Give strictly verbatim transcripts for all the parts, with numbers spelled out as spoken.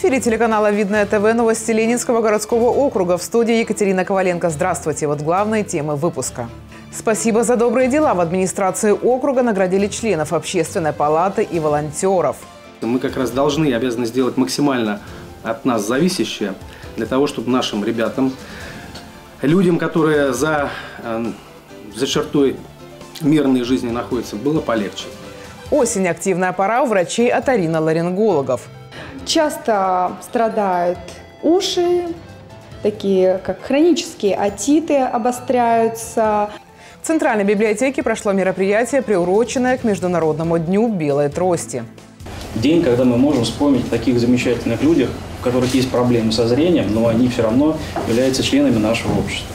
эфире телеканала «Видное ТВ» новости Ленинского городского округа. В студии Екатерина Коваленко. Здравствуйте. Вот главные темы выпуска. Спасибо за добрые дела. В администрации округа наградили членов общественной палаты и волонтеров. Мы как раз должны и обязаны сделать максимально от нас зависящее для того, чтобы нашим ребятам, людям, которые за, за чертой мирной жизни находятся, было полегче. Осень – активная пора у врачей оториноларингологов. Часто страдают уши, такие как хронические отиты обостряются. В Центральной библиотеке прошло мероприятие, приуроченное к Международному дню белой трости. День, когда мы можем вспомнить о таких замечательных людях, у которых есть проблемы со зрением, но они все равно являются членами нашего общества.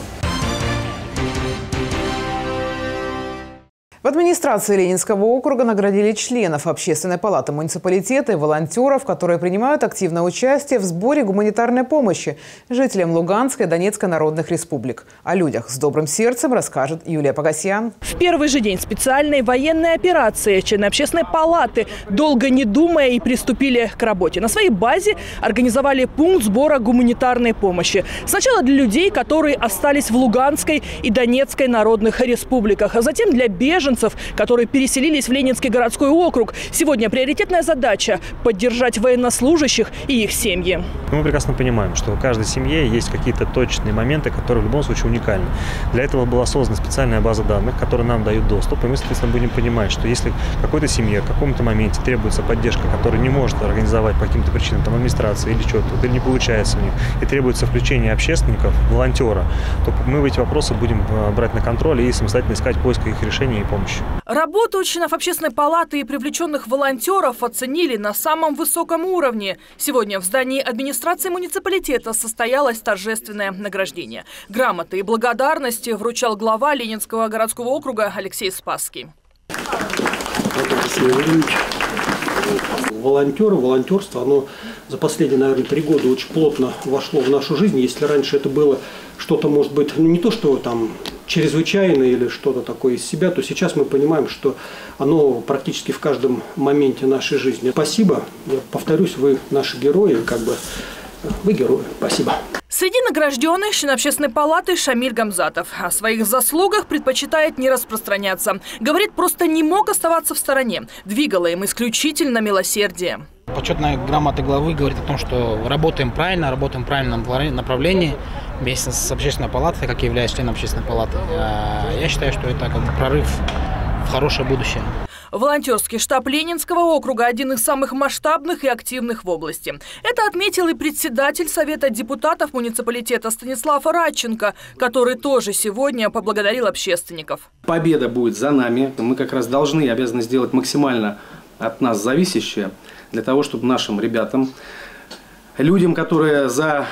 В администрации Ленинского округа наградили членов общественной палаты муниципалитета и волонтеров, которые принимают активное участие в сборе гуманитарной помощи жителям Луганской и Донецкой народных республик. О людях с добрым сердцем расскажет Юлия Погосян. В первый же день специальной военной операции члены общественной палаты, долго не думая, и приступили к работе. На своей базе организовали пункт сбора гуманитарной помощи. Сначала для людей, которые остались в Луганской и Донецкой народных республиках, а затем для беженцев, которые переселились в Ленинский городской округ. Сегодня приоритетная задача – поддержать военнослужащих и их семьи. Мы прекрасно понимаем, что у каждой семьи есть какие-то точные моменты, которые в любом случае уникальны. Для этого была создана специальная база данных, которая нам дает доступ. И мы, соответственно, будем понимать, что если какой-то семье в каком-то моменте требуется поддержка, которую не может организовать по каким-то причинам, там, администрация или что-то, или не получается у них, и требуется включение общественников, волонтера, то мы эти вопросы будем брать на контроль и самостоятельно искать поиск их решения и помощи. Работу членов общественной палаты и привлеченных волонтеров оценили на самом высоком уровне. Сегодня в здании администрации муниципалитета состоялось торжественное награждение. Грамоты и благодарности вручал глава Ленинского городского округа Алексей Спасский. Волонтеры, волонтерство, оно за последние, наверное, три года очень плотно вошло в нашу жизнь. Если раньше это было что-то, может быть, ну, не то, что там чрезвычайное или что-то такое из себя, то сейчас мы понимаем, что оно практически в каждом моменте нашей жизни. Спасибо. Я повторюсь, вы наши герои, как бы вы герои. Спасибо. Среди награжденных член общественной палаты Шамиль Гамзатов. О своих заслугах предпочитает не распространяться. Говорит, просто не мог оставаться в стороне. Двигало им исключительно милосердие. Почетная грамота главы говорит о том, что работаем правильно, работаем в правильном направлении вместе с общественной палатой, как я являюсь членом общественной палаты. Я считаю, что это как бы прорыв в хорошее будущее. Волонтерский штаб Ленинского округа – один из самых масштабных и активных в области. Это отметил и председатель Совета депутатов муниципалитета Станислав Радченко, который тоже сегодня поблагодарил общественников. Победа будет за нами. Мы как раз должны и обязаны сделать максимально от нас зависящее для того, чтобы нашим ребятам, людям, которые за,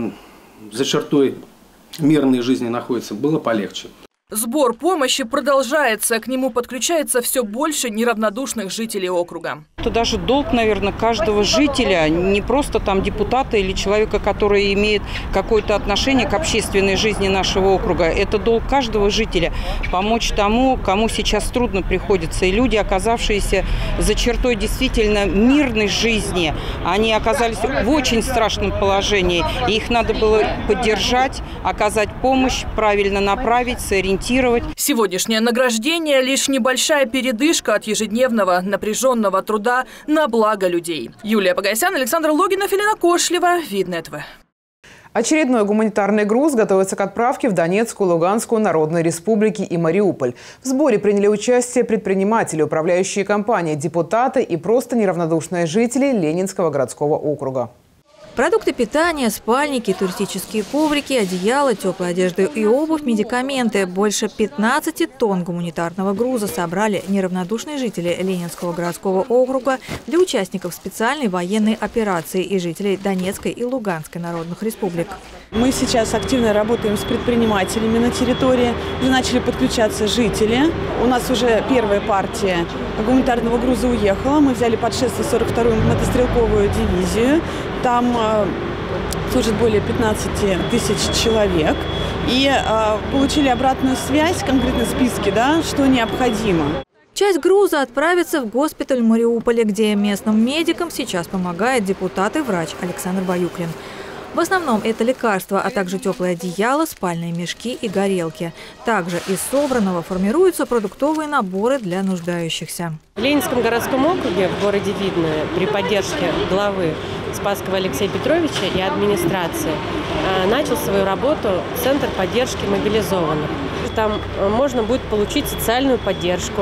за чертой мирной жизни находятся, было полегче. Сбор помощи продолжается. К нему подключается все больше неравнодушных жителей округа. Это даже долг, наверное, каждого жителя, не просто там депутата или человека, который имеет какое-то отношение к общественной жизни нашего округа. Это долг каждого жителя помочь тому, кому сейчас трудно приходится. И люди, оказавшиеся за чертой действительно мирной жизни, они оказались в очень страшном положении. И их надо было поддержать, оказать помощь, правильно направить, сориентировать. Сегодняшнее награждение – лишь небольшая передышка от ежедневного напряженного труда на благо людей. Юлия Погосян, Александр Логинов, Елена Кошлева, Видное ТВ. Очередной гуманитарный груз готовится к отправке в Донецкую, Луганскую народные республики и Мариуполь. В сборе приняли участие предприниматели, управляющие компании, депутаты и просто неравнодушные жители Ленинского городского округа. Продукты питания, спальники, туристические коврики, одеяла, теплая одежда и обувь, медикаменты. Больше пятнадцати тонн гуманитарного груза собрали неравнодушные жители Ленинского городского округа для участников специальной военной операции и жителей Донецкой и Луганской народных республик. Мы сейчас активно работаем с предпринимателями на территории. Уже начали подключаться жители. У нас уже первая партия гуманитарного груза уехала. Мы взяли под шествие сорок вторую мотострелковую дивизию. Там э, служит более пятнадцати тысяч человек. И э, получили обратную связь, конкретно списки, да, что необходимо. Часть груза отправится в госпиталь в Мариуполе, где местным медикам сейчас помогает депутат и врач Александр Баюклин. В основном это лекарства, а также теплое одеяло, спальные мешки и горелки. Также из собранного формируются продуктовые наборы для нуждающихся. В Ленинском городском округе в городе Видное при поддержке главы Спасского Алексея Петровича и администрации начал свою работу Центр поддержки мобилизованных. Там можно будет получить социальную поддержку,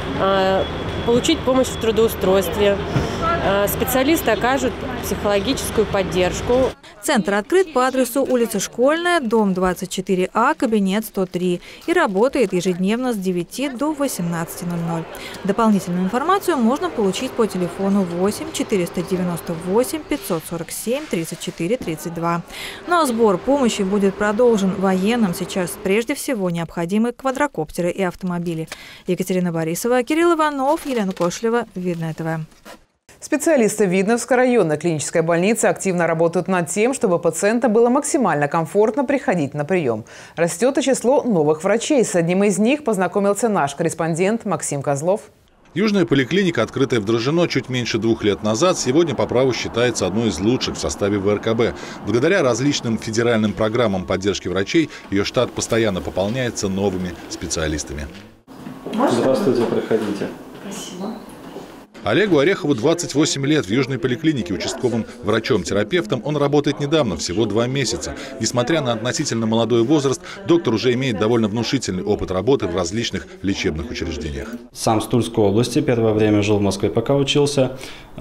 получить помощь в трудоустройстве. Специалисты окажут психологическую поддержку. Центр открыт по адресу улица Школьная, дом двадцать четыре А, кабинет сто три и работает ежедневно с девяти до восемнадцати ноль-ноль. Дополнительную информацию можно получить по телефону восемь четыреста девяносто восемь пятьсот сорок семь тридцать четыре тридцать два. Ну а сбор помощи будет продолжен. Военным сейчас прежде всего необходимы квадрокоптеры и автомобили. Екатерина Борисова, Кирилл Иванов, Елена Кошелева, Видное ТВ. Специалисты Видновской районной клинической больницы активно работают над тем, чтобы пациентам было максимально комфортно приходить на прием. Растет и число новых врачей. С одним из них познакомился наш корреспондент Максим Козлов. Южная поликлиника, открытая в Дрожжино чуть меньше двух лет назад, сегодня по праву считается одной из лучших в составе вэ эр ка бэ. Благодаря различным федеральным программам поддержки врачей, ее штат постоянно пополняется новыми специалистами. Здравствуйте, проходите. Спасибо. Олегу Орехову двадцать восемь лет. В Южной поликлинике участковым врачом-терапевтом он работает недавно, всего два месяца. Несмотря на относительно молодой возраст, доктор уже имеет довольно внушительный опыт работы в различных лечебных учреждениях. Сам с Тульской области, первое время жил в Москве, пока учился,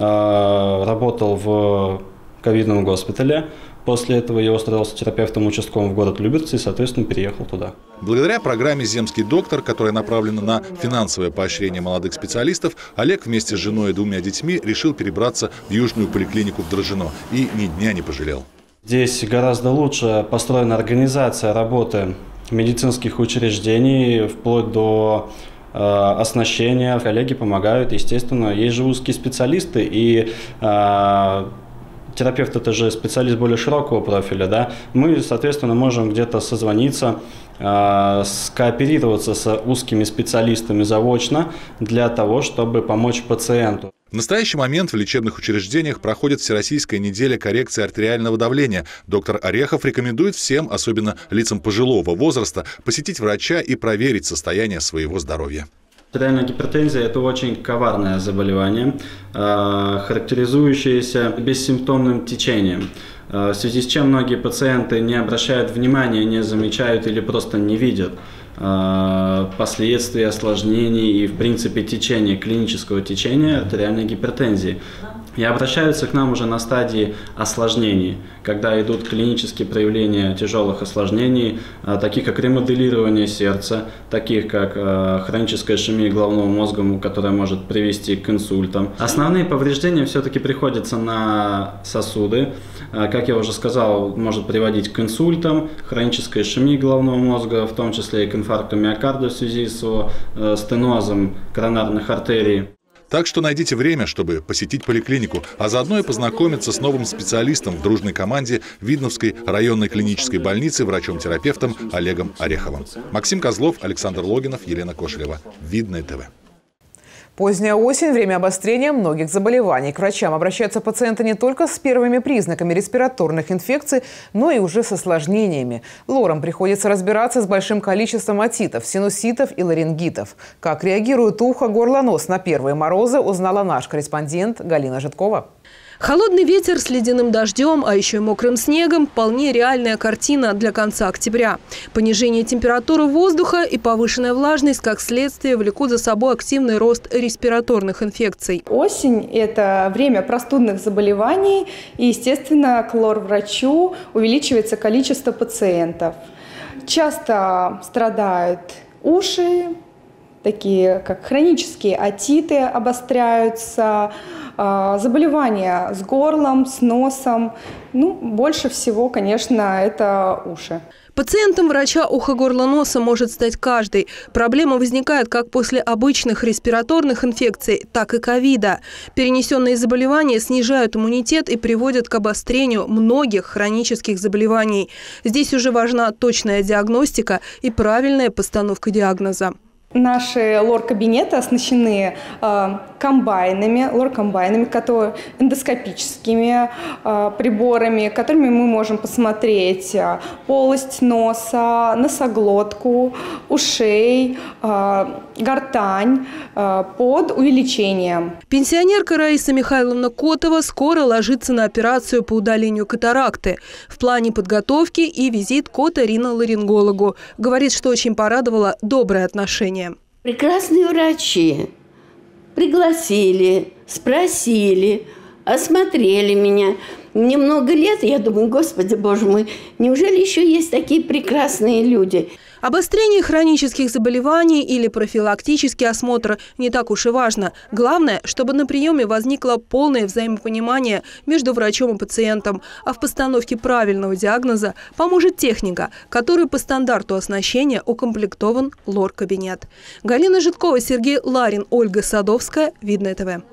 работал в ковидном госпитале. После этого я устроился терапевтом участковым в город Люберцы и, соответственно, переехал туда. Благодаря программе «Земский доктор», которая направлена на финансовое поощрение молодых специалистов, Олег вместе с женой и двумя детьми решил перебраться в Южную поликлинику в Дрожжино и ни дня не пожалел. Здесь гораздо лучше построена организация работы медицинских учреждений, вплоть до э, оснащения. Коллеги помогают, естественно. Есть же узкие специалисты и э, терапевт – это же специалист более широкого профиля, да? Мы, соответственно, можем где-то созвониться, э, скооперироваться с узкими специалистами заочно для того, чтобы помочь пациенту. В настоящий момент в лечебных учреждениях проходит Всероссийская неделя коррекции артериального давления. Доктор Орехов рекомендует всем, особенно лицам пожилого возраста, посетить врача и проверить состояние своего здоровья. Артериальная гипертензия – это очень коварное заболевание, характеризующееся бессимптомным течением, в связи с чем многие пациенты не обращают внимания, не замечают или просто не видят последствий, осложнений и, в принципе, течения, клинического течения артериальной гипертензии. И обращаются к нам уже на стадии осложнений, когда идут клинические проявления тяжелых осложнений, таких как ремоделирование сердца, таких как хроническая ишемия головного мозга, которая может привести к инсультам. Основные повреждения все-таки приходятся на сосуды. Как я уже сказал, может приводить к инсультам, хронической ишемии головного мозга, в том числе и к инфаркту миокарда в связи с стенозом коронарных артерий. Так что найдите время, чтобы посетить поликлинику, а заодно и познакомиться с новым специалистом в дружной команде Видновской районной клинической больницы врачом-терапевтом Олегом Ореховым. Максим Козлов, Александр Логинов, Елена Кошелева. Видное ТВ. Поздняя осень – время обострения многих заболеваний. К врачам обращаются пациенты не только с первыми признаками респираторных инфекций, но и уже с осложнениями. Лорам приходится разбираться с большим количеством отитов, синуситов и ларингитов. Как реагирует ухо, горло, нос на первые морозы, узнала наш корреспондент Галина Житкова. Холодный ветер с ледяным дождем, а еще и мокрым снегом – вполне реальная картина для конца октября. Понижение температуры воздуха и повышенная влажность, как следствие, влекут за собой активный рост респираторных инфекций. Осень – это время простудных заболеваний, и, естественно, к лор-врачу увеличивается количество пациентов. Часто страдают уши, такие как хронические отиты обостряются, заболевания с горлом, с носом. Ну, больше всего, конечно, это уши. Пациентом врача ухо-горло-носа может стать каждый. Проблема возникает как после обычных респираторных инфекций, так и ковида. Перенесенные заболевания снижают иммунитет и приводят к обострению многих хронических заболеваний. Здесь уже важна точная диагностика и правильная постановка диагноза. Наши лор-кабинеты оснащены э, комбайнами, лор-комбайнами, которые эндоскопическими э, приборами, которыми мы можем посмотреть э, полость носа, носоглотку, ушей, э, гортань э, под увеличением. Пенсионерка Раиса Михайловна Котова скоро ложится на операцию по удалению катаракты. В плане подготовки и визит к оториноларингологу. Говорит, что очень порадовало доброе отношение. Прекрасные врачи пригласили, спросили, осмотрели меня. Мне много лет, я думаю, Господи, Боже мой, неужели еще есть такие прекрасные люди? Обострение хронических заболеваний или профилактический осмотр не так уж и важно. Главное, чтобы на приеме возникло полное взаимопонимание между врачом и пациентом. А в постановке правильного диагноза поможет техника, которой по стандарту оснащения укомплектован лор-кабинет. Галина Житкова, Сергей Ларин, Ольга Садовская, Видное ТВ.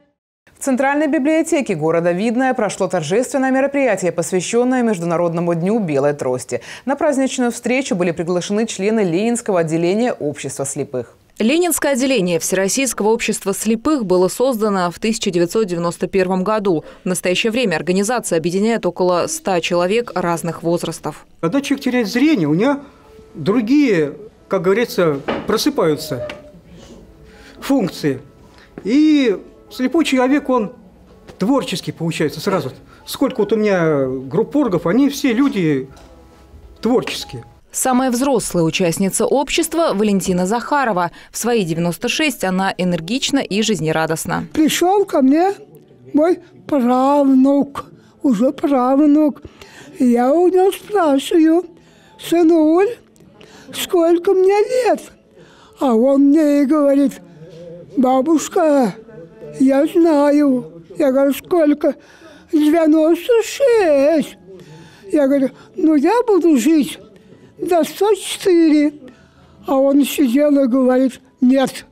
В Центральной библиотеке города Видное прошло торжественное мероприятие, посвященное Международному дню белой трости. На праздничную встречу были приглашены члены Ленинского отделения общества слепых. Ленинское отделение Всероссийского общества слепых было создано в тысяча девятьсот девяносто первом году. В настоящее время организация объединяет около ста человек разных возрастов. Когда человек теряет зрение, у него другие, как говорится, просыпаются функции. И слепой человек, он творческий получается сразу. Сколько вот у меня группоргов, они все люди творческие. Самая взрослая участница общества – Валентина Захарова. В свои девяносто шесть она энергична и жизнерадостна. Пришел ко мне мой правнук, уже правнук. Я у него спрашиваю: сынуль, сколько мне лет? А он мне и говорит: бабушка, я знаю. Я говорю: сколько? девяносто шесть. Я говорю: ну я буду жить до ста четырёх. А он сидел и говорит: нет,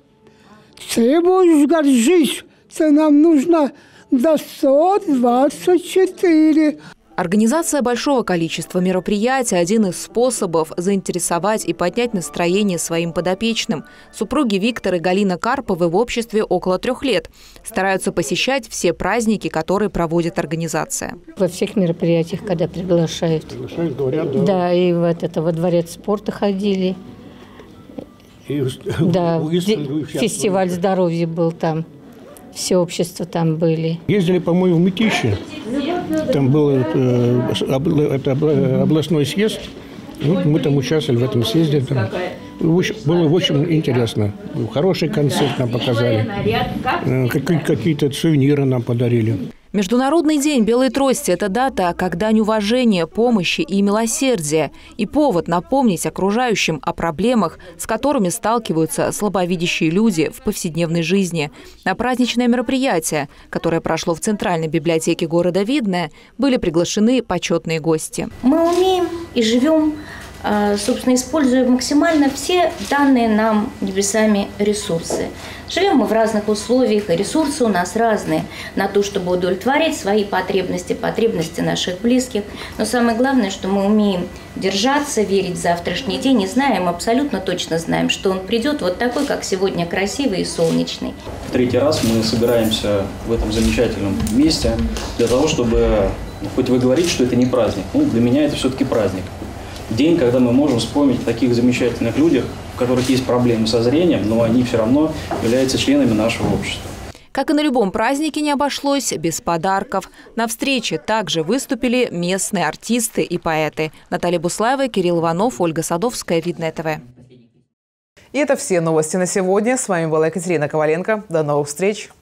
ты будешь жить, ты нам нужно до ста двадцати четырёх. Организация большого количества мероприятий – один из способов заинтересовать и поднять настроение своим подопечным. Супруги Виктор и Галина Карповы в обществе около трех лет. Стараются посещать все праздники, которые проводит организация. Во всех мероприятиях, когда приглашают. Приглашают, говорят, да. Да, и вот это, во дворец спорта ходили. И, да, и, фестиваль здоровья был там. Все общества там были. Ездили, по-моему, в Мытищи. Там был э, это областной съезд. Ну, мы там участвовали в этом съезде. Там. Было очень интересно. Хороший концерт нам показали. Какие-то сувениры нам подарили. Международный день белой трости – это дата как дань уважения, помощи и милосердия. И повод напомнить окружающим о проблемах, с которыми сталкиваются слабовидящие люди в повседневной жизни. На праздничное мероприятие, которое прошло в Центральной библиотеке города Видное, были приглашены почетные гости. Мы умеем и живем, собственно, используя максимально все данные нам небесами ресурсы. Живем мы в разных условиях, и ресурсы у нас разные на то, чтобы удовлетворить свои потребности, потребности наших близких. Но самое главное, что мы умеем держаться, верить в завтрашний день и знаем, абсолютно точно знаем, что он придет вот такой, как сегодня, красивый и солнечный. В третий раз мы собираемся в этом замечательном месте для того, чтобы, хоть вы говорите, что это не праздник, ну, для меня это все-таки праздник. День, когда мы можем вспомнить о таких замечательных людях, у которых есть проблемы со зрением, но они все равно являются членами нашего общества. Как и на любом празднике не обошлось без подарков. На встрече также выступили местные артисты и поэты. Наталья Буслаева, Кирилл Иванов, Ольга Садовская, Видное ТВ. И это все новости на сегодня. С вами была Екатерина Коваленко. До новых встреч.